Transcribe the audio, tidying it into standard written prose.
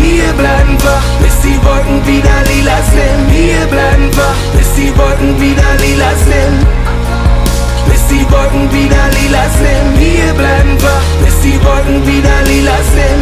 Wir bleiben wach, bis die Wolken wieder lila sind. Wir bleiben wach, bis die Wolken wieder lila sind. Bis die Wolken wieder lila sind. Wir bleiben wach, bis die Wolken wieder lila sind.